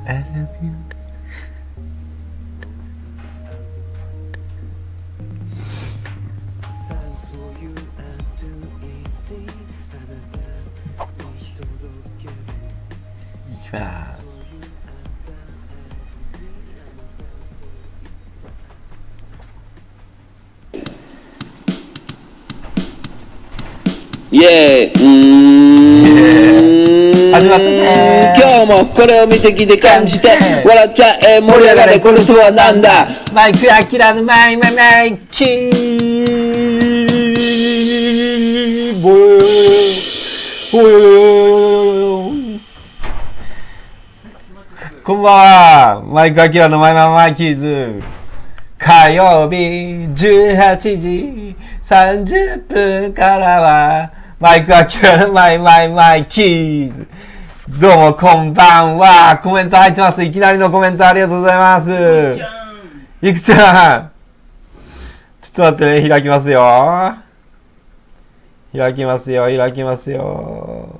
イエーイ始まったね。 今日もこれを見てきて感じて笑っちゃえ盛り上がれこれとはなんだマイクアキラのマイキーボーこんばんは。マイクアキラのマイキーズ。火曜日18時30分からはマイクアキラのマイキーズ。どうもこんばんは。コメント入ってます。いきなりのコメントありがとうございます。いくちゃん。ちょっと待ってね。開きますよ。開きますよ。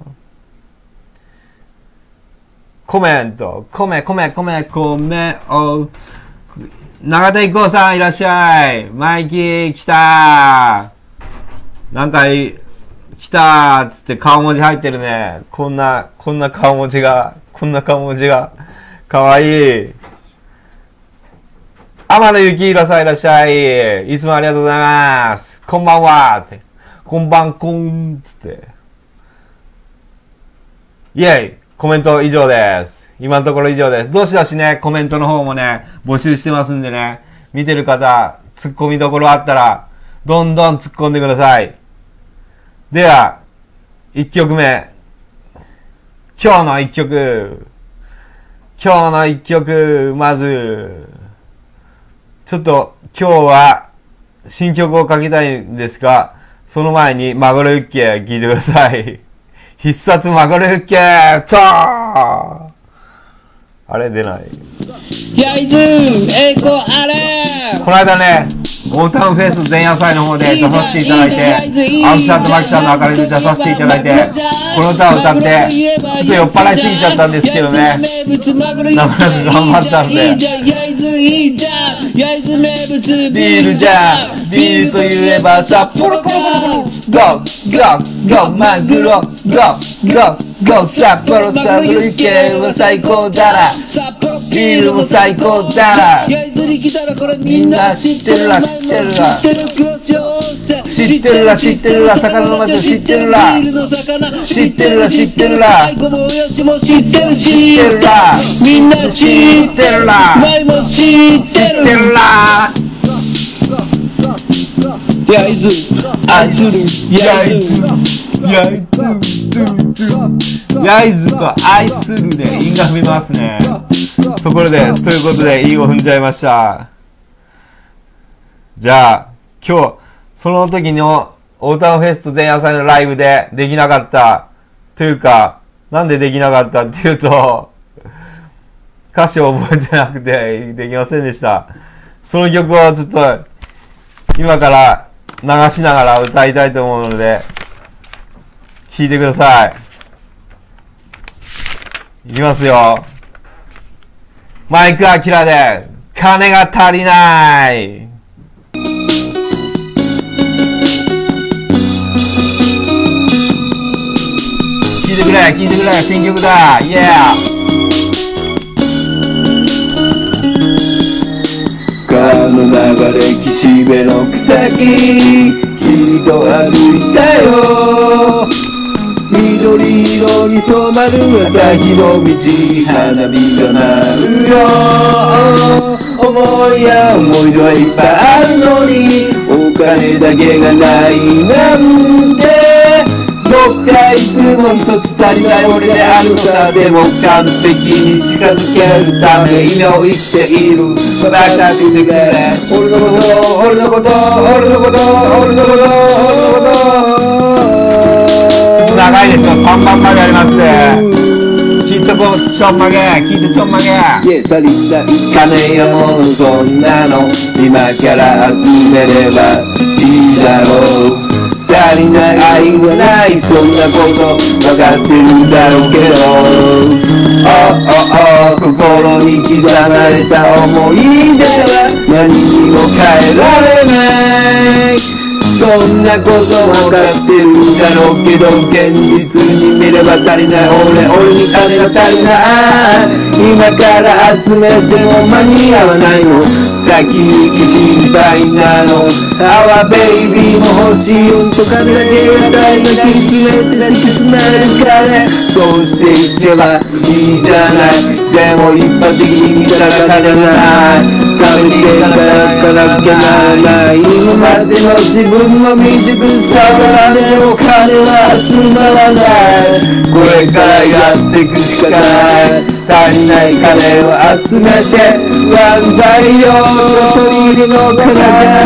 コメント。米を。長田一行さんいらっしゃい。マイキー来たー。なんか来たーつって顔文字入ってるね。こんな顔文字が、かわいい。天野幸宏さんいらっしゃい。いつもありがとうございます。こんばんはって。こんばんこんつって。イェイコメント以上です。今のところ以上です。どしどしね、コメントの方もね、募集してますんでね、見てる方、突っ込みどころあったら、どんどん突っ込んでください。では、1曲目。今日の1曲、まず、ちょっと今日は新曲をかけたいんですが、その前にマゴルフッケ聞いてください。必殺マゴルフッケチョーあれ出ない。 焼津栄光あれこの間ね、オータムフェス前夜祭の方で出させていただいて、青木さんとマキさんの明るいで出させていただいて、この歌を歌って、ちょっと酔っ払いすぎちゃったんですけどね、なかなか頑張ったんで。ビールじゃん、ビールといえば札幌ゴーマグロゴー札幌サブル系は最高だら、ビールも最高だら、みんな知ってるら魚の街を知ってるらみんな知ってるら前も知ってるら焼津と愛するで韻が踏みますね。ところで、ということで韻を踏んじゃいました。じゃあ、今日、その時のオータムフェスト前夜祭のライブでできなかった。というか、なんでできなかったっていうと、歌詞を覚えてなくてできませんでした。その曲をちょっと、今から流しながら歌いたいと思うので、聴いてください。いきますよ。マイクアキラで、金が足りない。聴いてくれ、新曲だ。イエー。川の流れ、岸辺の草木、君と歩いたよ。緑色に染まる朝日の道、花火が鳴るよ。思い出はいっぱいあるのに、お金だけがないなんて。僕がいつも一つ足りない俺であるのさ。でも完璧に近づけるため今を生きている。また助けてくれ。俺のこと長いですよ。3番まであります。きっとこうちょんまげ聞いてちょんまげ。足りない金やものそんなの今から集めればいいだろう。足りない愛はないそんなこと分かってるんだろうけど、心離れた思い出は何にも変えられない。そんなことわかってるだろうけど現実に見れば足りない。俺に金が足りない。今から集めても間に合わないの。先行き心配なの。Our baby も欲しい。うんと金だけが大事な気詰めて抱きしめる金。そうしていけばいいじゃない。でも一般的に見たら金がない。食べていかなきゃならない。今までの自分の未熟さはでも金は集まらない。これからやっていくしかない。足りない金を集めて万歳よ一人の金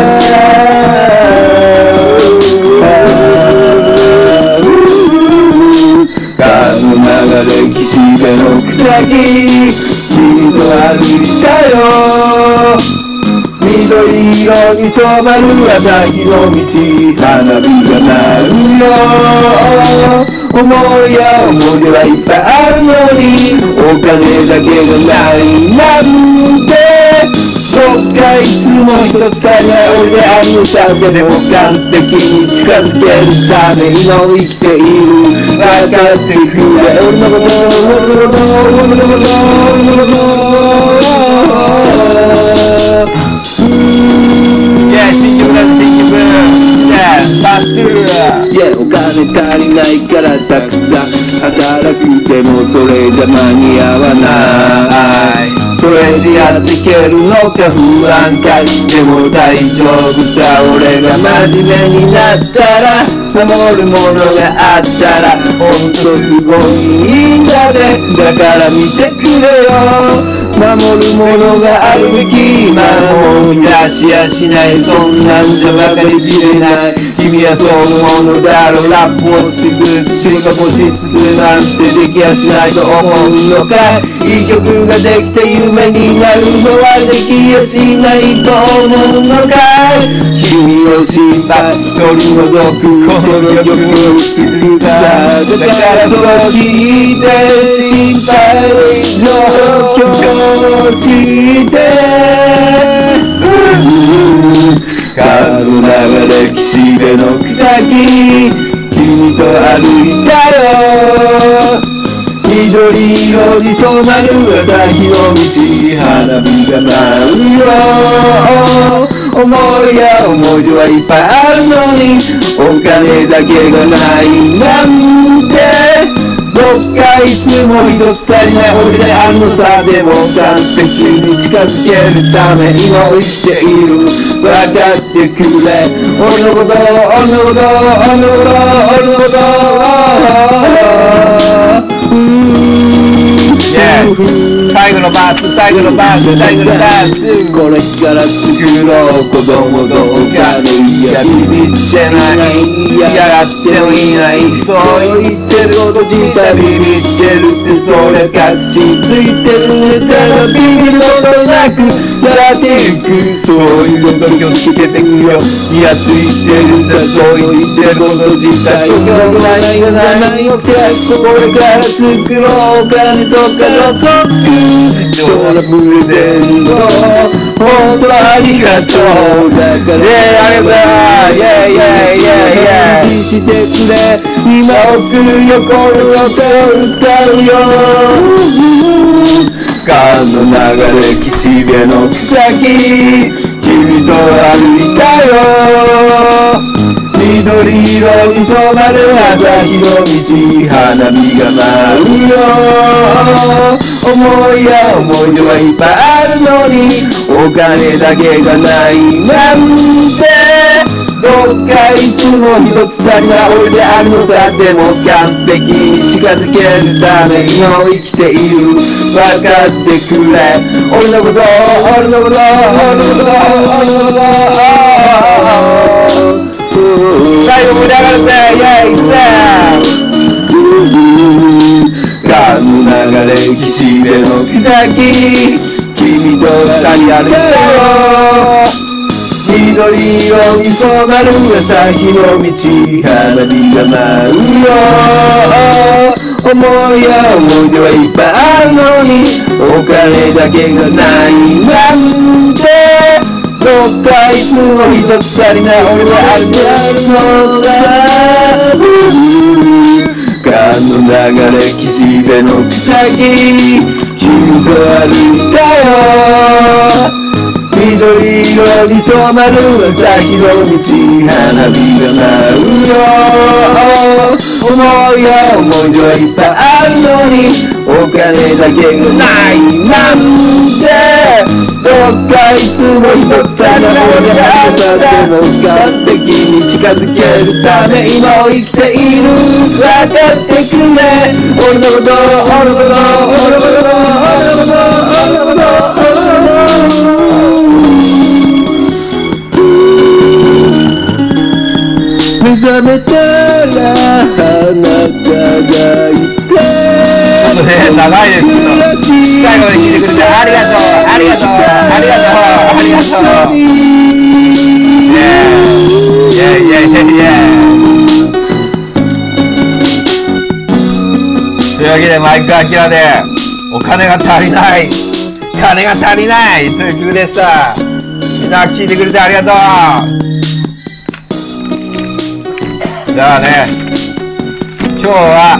川の流れ岸辺の草木君と歩いたよ。緑色に染まる朝日の道花火が鳴るよ。思いや思い出はいっぱいあるのにお金だけがないなんて。どっかいつも一つ足りない俺であるのさ。でも完璧に近づけるため今を生きている。分かってくれ俺のこと俺の新曲だ新曲バストゥーお金足りないからたくさん働くでもそれじゃ間に合わない。それでやっていけるのか不安か。でも大丈夫さ俺が真面目になったら守るものがあったらほんとすごいいいんだね。だから見てくれよ。守るものがあるべき今も見出しやしない。そんなんじゃ分かりきれない。君はそういうものだろう。ラップをしつつ進化もしつつなんてできやしないと思うのかい。いい曲ができて夢になるのはできやしないと思うのかい。君を心配取り除くこの曲を作っただからそう聞いて心配状況して川の流れ岸辺の草木君と歩いたよ。緑色に染まる朝日の道花火が舞うよ。思いや思い出はいっぱいあるのにお金だけがないなんて。どっかいつも一つ足りない俺であるのさ。でも完璧に近づけるため今を生きている。分かってくれ俺のこと俺のこと俺のこと俺のこと最後のバース最後のバース最後のバースこれから作ろう子供とお金いやビビってないいややってもいないそう言ってること自体ビビってるってそれ確信ついてるネタがビビることなくやっていく。そういうこと気をつけてくよ。いやついてるさそう言ってること自体よくないがないよ結構これから作ろうお金とかの特訓超ラブレゼント本当ありがとうだからありがとうイェイイェイイェイイェイしてくれ今送るよこの歌を歌うよ。川の流れ岸辺の草木君と歩いたよ。緑色に染まる朝日の道花火が舞うよ。思いや思い出はいっぱいあるのにお金だけがないなんて。どっかいつも一つ足りない俺であるのさ。でも完璧に近づけるため今を生きている。分かってくれ俺のこと俺のこと俺のこと俺のこと最後盛り上がるぜイェイぜ川の流れ岸辺の草木君と二人歩いたよ。緑色に染まる朝日の道花火が舞うよ。思いや思い出はいっぱいあるのにお金だけがないなんてどっかいつも一つ足りない俺はあるそうだ川の流れ岸辺の草木君と歩いたよ緑色に染まる朝日の道花火が舞うよ思いや思い出はいっぱいあるのにお金だけがないなんてどっかいつも一つ足りない俺があったでも完璧に近づけるため今を生きている分かってくれ俺のこと俺のこと俺のこと俺のこと俺のこと目覚めたらあなたがいてちょっとね長いですけど最後まで聞いてくれてありがとうありがとうありがとうありがとうイエーイイエーイイエーイイエーイというわけでマイクアキラでお金が足りない金が足りないという曲でしたみんな聞いてくれてありがとうじゃあね今日は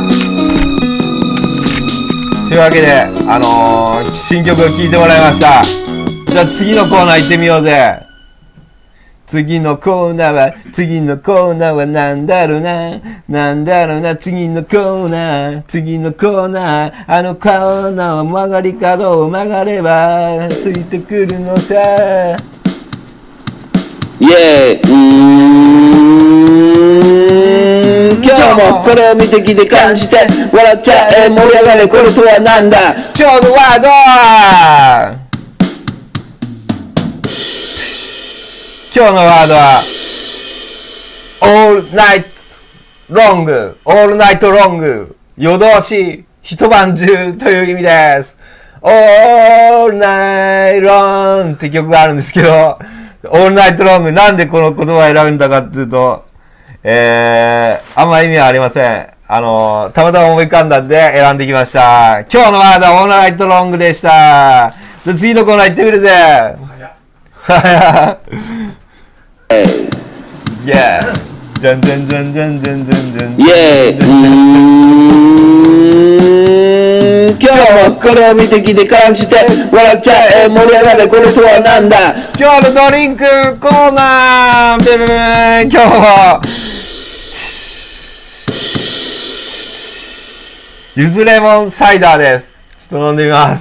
というわけで新曲を聴いてもらいましたじゃあ次のコーナー行ってみようぜ次のコーナーはなんだろうな次のコーナーあのコーナーは曲がり角を曲がればついてくるのさイエーイ今日もこれを見てきて感じて笑っちゃえ盛り上がれこれとはなんだ今日のワードはオールナイトロング夜通し一晩中という意味ですオールナイトロングって曲があるんですけどオールナイトロングなんでこの言葉を選ぶんだかっていうとあんま意味はありません。たまたま思い浮かんだんで選んできました。今日のワードはオールナイトロングでした。で次のコーナー行ってくれて。イェーじゃんじゃんじゃんじゃんじゃんじゃんじゃん。 イェー今日もこれを見てきて感じて笑っちゃえ盛り上がれこれとはなんだ今日のドリンクコーナー今日もゆずレモンサイダーです。ちょっと飲んでみます。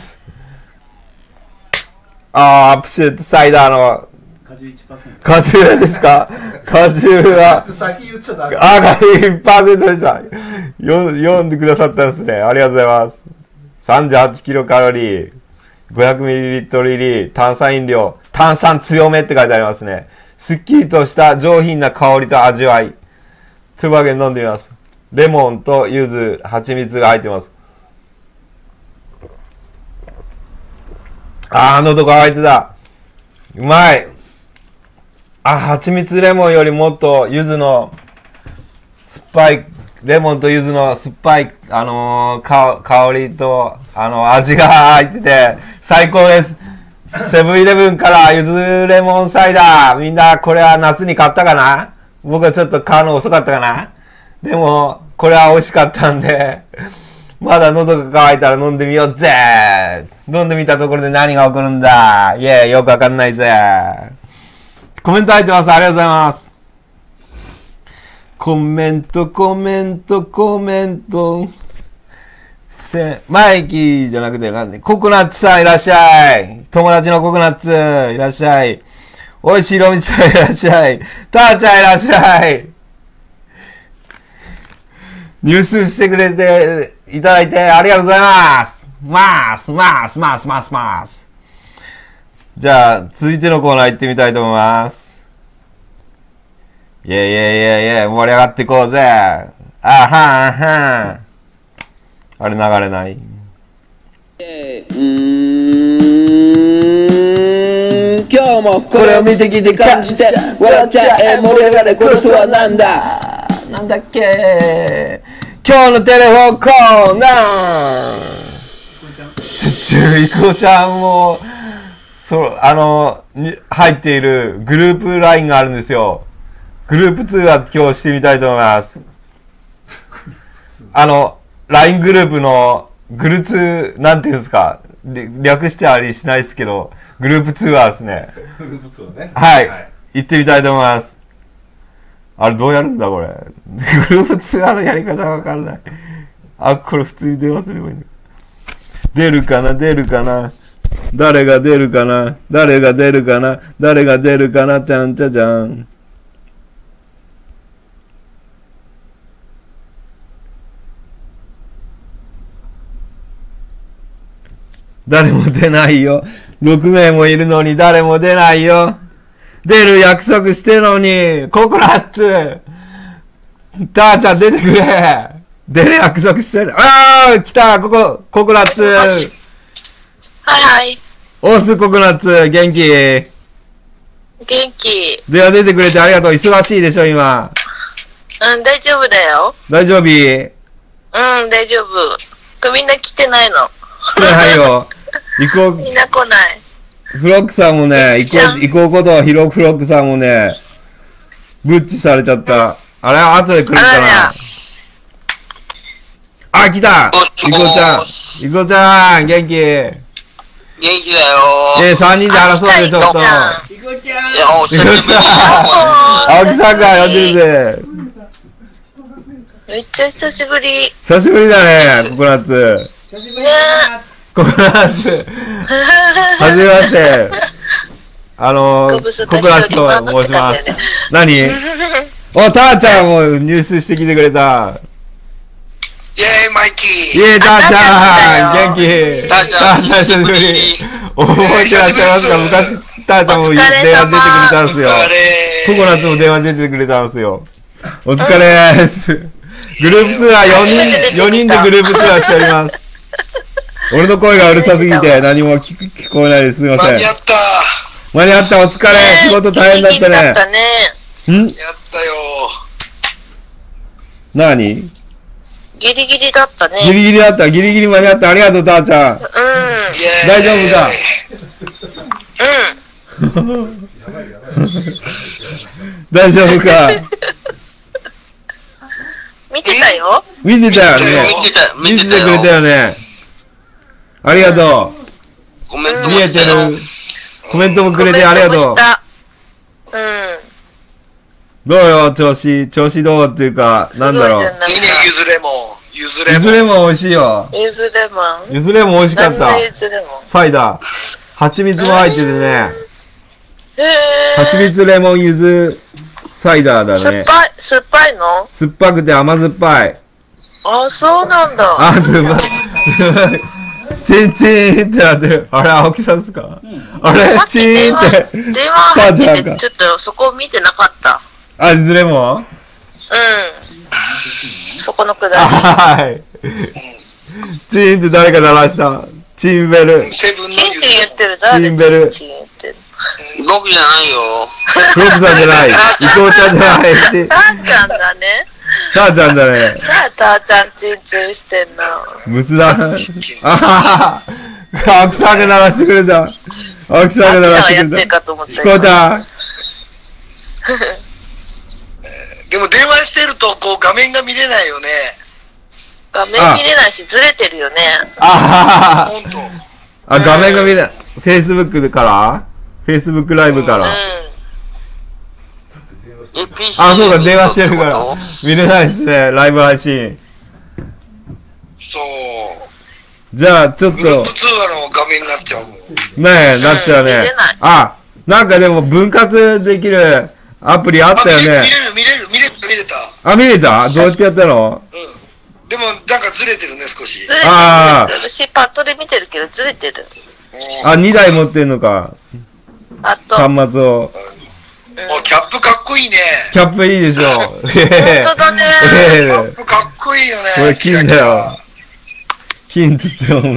アップシュートサイダーの果汁ですか果汁は先言っちゃダメ。 1% でした。読んでくださったんですね。ありがとうございます。38キロカロリー、500ミリリットル入り、炭酸飲料、炭酸強めって書いてありますね。すっきりとした上品な香りと味わい。というわけで飲んでみます。レモンと柚子、蜂蜜が入ってます。喉乾いてた。うまい。蜂蜜レモンよりもっと柚子の酸っぱい、レモンと柚子の酸っぱい、香りと、味が入ってて、最高です。セブンイレブンから柚子レモンサイダー。みんな、これは夏に買ったかな？僕はちょっと買うの遅かったかな？でも、これは美味しかったんで、まだ喉が渇いたら飲んでみようぜ。飲んでみたところで何が起こるんだ。いや、よくわかんないぜ。コメント入ってます。ありがとうございます。コメント。マイキーじゃなくて、ココナッツさんいらっしゃい。友達のココナッツいらっしゃい。おいしいロミさんいらっしゃい。ターちゃんいらっしゃい。入手してくれていただいてありがとうございます。じゃあ、続いてのコーナー行ってみたいと思います。イェイ、盛り上がっていこうぜ。あれ流れない。 今日もこれを見てきて感じて笑っちゃえ盛り上がれこれとはなんだなんだっけ今日のテレフォンコーナーいこちゃんも、入っているグループラインがあるんですよ。グループ2は今日してみたいと思います。LINE グループのグルツー、なんていうんですか、略してありしないですけど、グループ2はですね。 グループ2ね。 はい。行ってみたいと思います。あれどうやるんだこれ。グループ2のやり方わかんない。あ、これ普通に電話すればいいんだ。出るかな誰が出るかな誰が出るかなちゃんちゃじゃん。誰も出ないよ。6名もいるのに誰も出ないよ。出る約束してるのに、ココナッツターちゃん出てくれ。出る約束してる。来たココナッツはい。 オスココナッツ、元気元気。 では出てくれてありがとう。忙しいでしょ、今。 大丈夫だよ。 大丈夫大丈夫。みんな来てないの。 来てないよ。行こう。 みんな来ない。 フロックさんもね、行こうこと、フロックさんもね、ブッチされちゃった。あれ後で来るかな。来たいこちゃん、元気元気だよ 3人で争うで、ちょっと。 いこちゃん青木さんが呼んでるぜ。 めっちゃ久しぶり。 久しぶりだね、ココナッツ。 久しぶりココナッツ。はじめまして。ココナッツと申します。何ターちゃんも入室してきてくれた。 イェーイマイキーイェーイターちゃん元気ターちゃん久しぶり覚えてらっしゃいますか昔ターちゃんも電話出てくれたんですよココナッツも電話出てくれたんですよお疲れです。グループツアー4人でグループツアーしております。俺の声がうるさすぎて何も聞こえないです。すみません。間に合ったお疲れ仕事大変だったね。 やったよ何ギリギリだったね。 ギリギリ間に合った。ありがとう、ターちゃん。大丈夫か大丈夫か見てたよ。 見てたよね。見ててくれたよね。ありがとう。 コメントも見えてる。コメントもくれてありがとう。どうよ、調子どうっていうか、なんだろう。いいね、 ゆずレモン。 ゆずレモン美味しいよ。 ゆずレモン美味しかった。サイダー。蜂蜜も入っててね。蜂蜜レモンゆずサイダーだね。 酸っぱいの？ 酸っぱくて甘酸っぱい。 そうなんだ。 酸っぱい。チンチーンってなってる。あれ、青木さんですか？あれ、チーンって。 電話入ってて、ちょっとそこ見てなかった。 ゆずレモン？ そこのくだり。 はい。チーンって誰か鳴らした。チンベル。 チン言ってる。誰チンベル。 僕じゃないよ。 フロックさんじゃない。伊藤ちゃんじゃない。 ターちゃんだね。 ターちゃんだね。 ターちゃんチンチンしてんの。 仏壇。青木さんが鳴らしてくれた。青木さんが鳴らしてくれた。聞こえた。 でも電話してるとこう画面が見れないよね。 画面見れないしずれてるよね。 画面が見れない。Facebook から？ Facebook ライブから。そうか、電話してるから。見れないですね、ライブ配信。 そう。 じゃあ、ちょっと。 グループ通話の画面になっちゃう。 ねえ、なっちゃうね。なんかでも分割できるアプリあったよね。 見れた。 見れた？どうやってやったの？ でも、なんかずれてるね、少し。 私、パッドで見てるけど、ずれてる。 2台持ってんのか。端末を。 キャップかっこいいね。 キャップいいでしょ。本当だね。 キャップかっこいいよね。 これ金だよ。金つっても、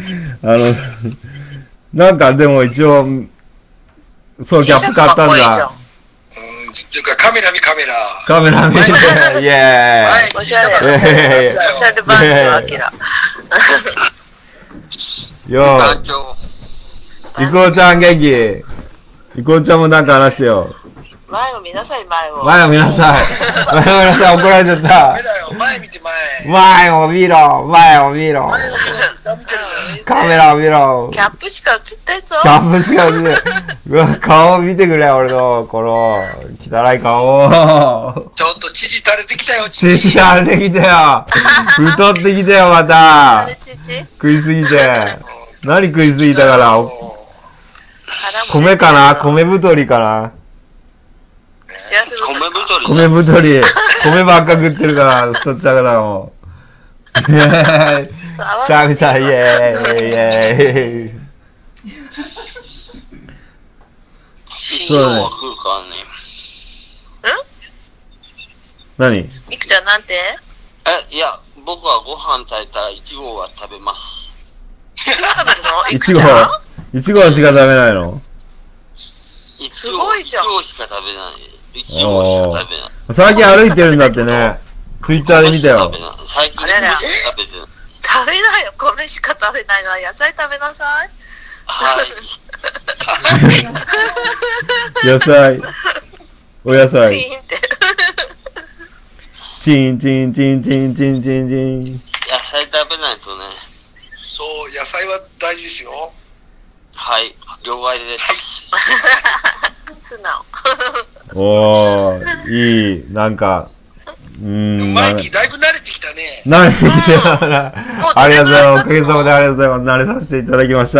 なんかでも一応、そう、キャップ買ったんだ。 っていうかカメラ見て、 イエーイ。 おしゃれ番長アキラ。 よ団長。 いこうちゃん元気いこうちゃんもなんか話してよ。 前を見なさい、前を。 前を見なさい。前を見なさい。怒られちゃった。 ダメだよ、前見て前。 前を見ろ。前を見ろ。 前を見てるじカメラを見ろ。 キャップしか映ってんぞ。 キャップしか見て。うわ、顔見てくれ、俺の、この、汚い顔を。 ゃん。ちょっと乳垂れてきたよ、 血が荒れてきたよ。太ってきたよ、まあたれ。父食いすぎて。何食いすぎたから。米かな米太りかな幸せ米太太り。 米太り。米ばっか食ってるから、太っちゃうからもう。イェーイ。シャミさん、イェーイ。イェーイ。 信用は食うからね。 何みくちゃんなんていや、僕はご飯炊いたら1合は食べます。 いちご食べるのいちごいくちゃんいちごしか食べないのすごいじゃん 1合しか食べない。1合しか食べない。 最近歩いてるんだってね。ツイッターで見たよ。 最近米しか食べてない。 食べなよ、米しか食べないから野菜食べなさい。 はい。 野菜。お野チ菜。 ーンって。 チンチンチンチンチンチンチン。 野菜食べないとね。 そう、野菜は大事ですよ。 はい。了解です。 素直。 おー、いい。なんか、 マイキーだいぶ慣れてきたね。 慣れてきてたから。ありがとうございます。おかげさまでありがとうございます。慣れさせていただきました。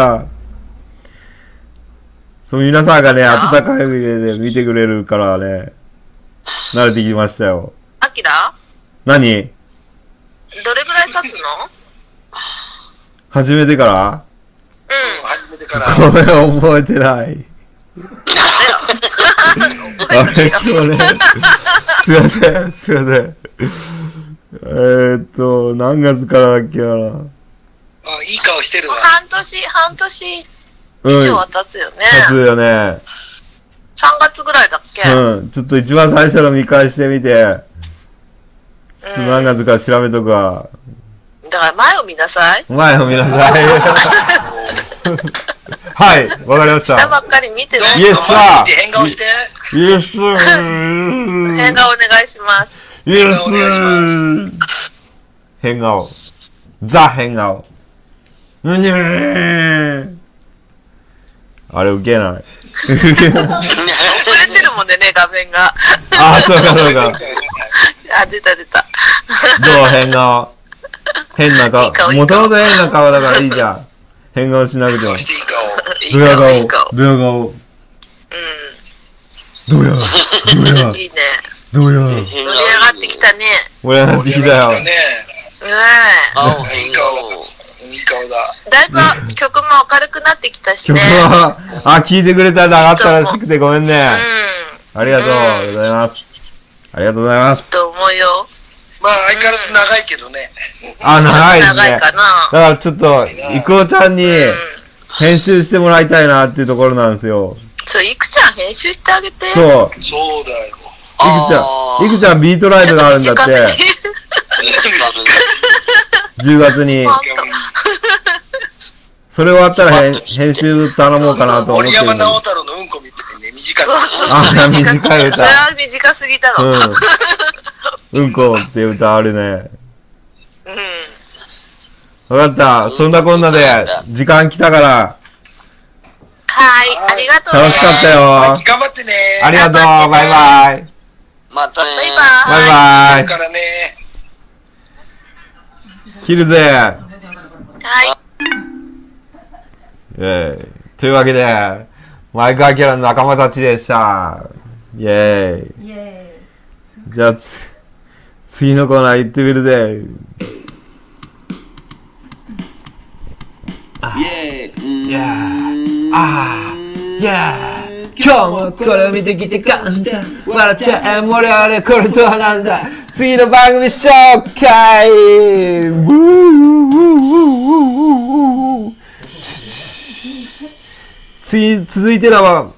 そう、皆さんがね、温かい目で見てくれるからね、慣れてきましたよ。 アキラ何どれぐらい経つの始めてから初めてから。 ごめん、覚えてない。あれ、今日ね、すいません、すいません。何月からだっけな。 あ、いい顔してるわ。 半年以上は経つよね。 経つよね。 3月ぐらいだっけうん。ちょっと一番最初の見返してみて、ちょっと何月か調べとくわ。 だから前を見なさい。 前を見なさい。はい、わかりました。 下ばっかり見てない。 イエスさ見て変顔して。 イエス変顔お願いします。 イエス変顔。ザ変顔。あれ、ウケない。 遅れてるもんね、画面が。 あ、そうか、そうか。 あ、出た。 どう変顔。変な顔。もともと変な顔だからいいじゃん。変顔しなくても。 していい顔。 ドヤ顔。 いい顔。 ドヤ顔。ドヤ。ドヤ。 いいね。 ドヤ。 盛り上がってきたね。 盛り上がってきたよ。 ね。 青いい顔。いい顔だ。 だいぶ曲も明るくなってきたし曲ね。 は、聞いてくれたら上がったらしくてごめんね。 うん。 ありがとうございます。ありがとうございます。 と思うよ。 まあ、相変わらず長いけどね。 あ、長いですね。 長いかな。 だからちょっと、いこうちゃんに編集してもらいたいなっていうところなんですよ。 そう、いくちゃん編集してあげて。 そう。 そうだよ。 いくちゃんビートライブがあるんだって。10月に。それ終わったら編集頼もうかなと思ってる。 森山直太朗のうんこみたいにね、短く。 あ、短い歌。 それは短すぎだろ。 うんこって歌あるね。 うん。 わかった。そんなこんなで、時間来たから。 はい、ありがとうね。 楽しかったよ。 頑張ってね。 ありがとう。バイバイ。 またね。 バイバイ。 バイバイ。 からね。 切るぜ。 はい。 というわけで、マイク・アキラの仲間たちでした。イェーイ。じゃあ、次のコーナー行ってみるぜ。イェーイ。イェーイ。今日もこれを見てきて感じた。笑っちゃえ、盛り上がれ、これとはなんだ。次の番組紹介。続いて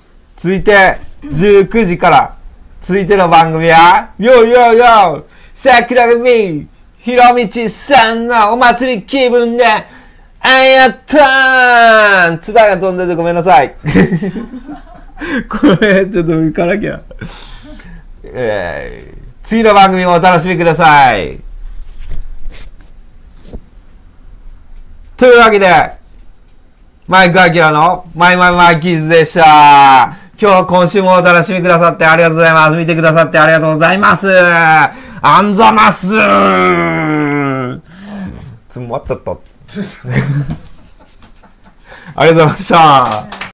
19時から、続いての番組は、よよよ桜組、ひろみちさんのお祭り気分で、 あ、やったーん唾が飛んでてごめんなさい。これ、ちょっと行かなきゃ。次の番組もお楽しみください。というわけで、マイクアキラのマイマイマイキーズでした。今週もお楽しみくださってありがとうございます。見てくださってありがとうございます。あんざますつまっちゃった。ありがとうございました。